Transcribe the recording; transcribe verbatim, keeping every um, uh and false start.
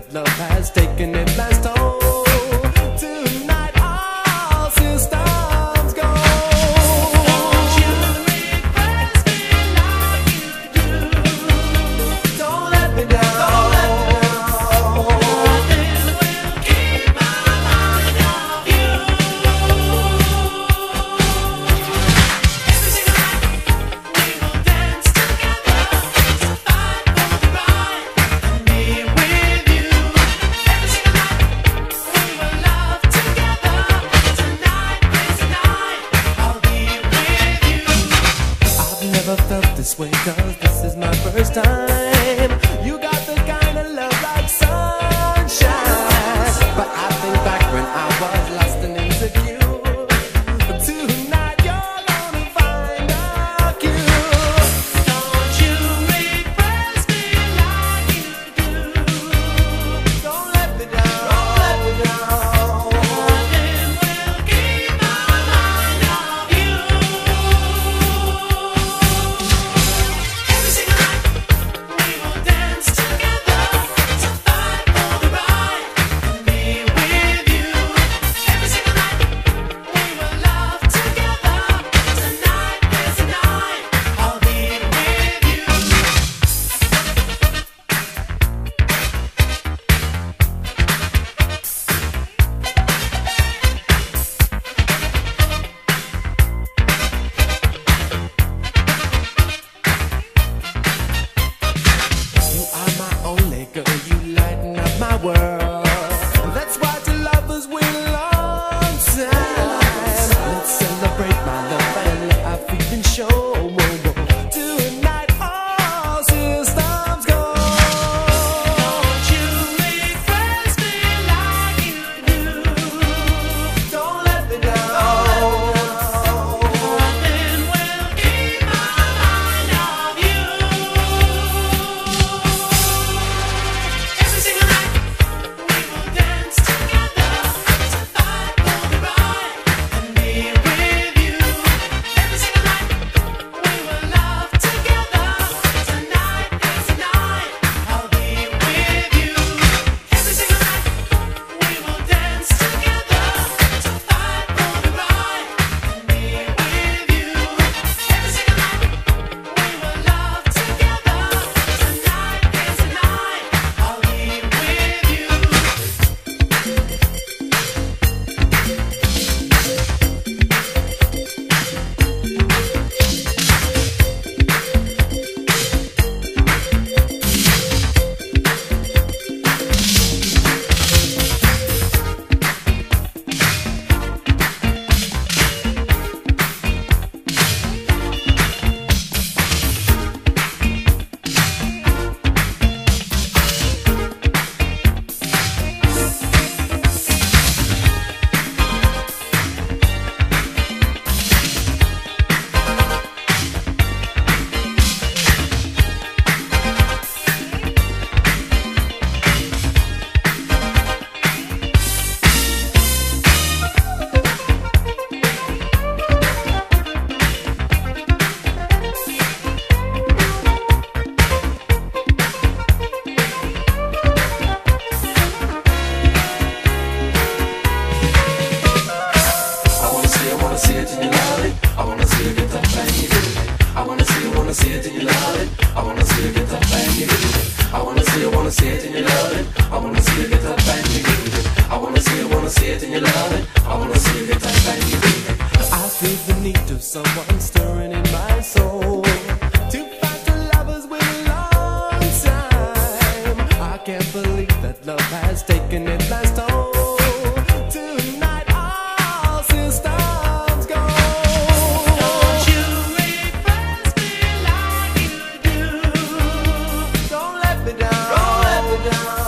that love has taken its last toll. Tonight all systems go. Don't you request me like you do. Don't let me down. Don't let me down. Nothing will keep my mind off you. Every single night we will dance together to fight for the right and be with you. Every single night we will love together. Tonight is the night I'll be with you. I've never felt this way, 'cause this is my first time. You got the kind of love like sunshine. But I think back when I was lost and insecure. Tonight you're gonna find a cure. Don't you request me like you do. Don't let me down. Don't let me down. Nothing will keep my mind off you. Every single night we will dance together to fight for the right and be with you. Every single night we will love together. Tonight is the night I'll be with you. You are my only girl, you lighten up my world. That's why to lovers we're long time. Let's celebrate my love and life we've been shown. Tonight all systems go. Don't you request me like you do. Don't let me down. Nothing will keep my mind off you. Every single night we will dance together to fight for the right and be with you. Every single night we will love together. Tonight is the night I'll be with you. Every single night we will dance together to fight for the right and be with you. Every single night we will love together. Tonight is the night I'll be with you. I wanna see, I wanna see it till you love it. I wanna see you get that bang, you do it. I wanna see, I wanna see it till you love it. I wanna see you get that bang, you do it. I wanna see, I wanna see it till you love it. I wanna see you get that bang, you do it. I wanna see, I wanna see it till you love it. I wanna see you get that bang, you do it. I feel the need of someone stirring in my soul to find the lovers with a long time. I can't believe that love has taken its last toll. Tonight all systems go. Don't you request me like you do. Don't let me down. Don't let me down.